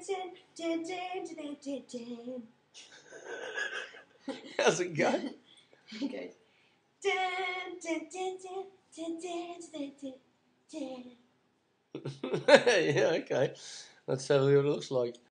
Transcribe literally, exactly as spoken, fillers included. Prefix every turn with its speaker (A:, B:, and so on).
A: dancing, dancing, dancing, dancing.
B: How's it go?
A: It goes. Dun, dun, dun, dun, dun, dun, dun, dun, dun.
B: Yeah, okay. Let's have a look what it looks like.